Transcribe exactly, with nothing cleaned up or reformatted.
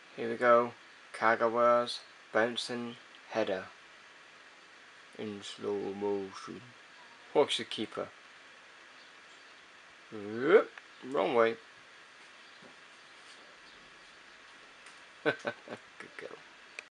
Here we go. Kagawa's bouncing header in slow motion. Watch the keeper. Whoop, wrong way. Good girl.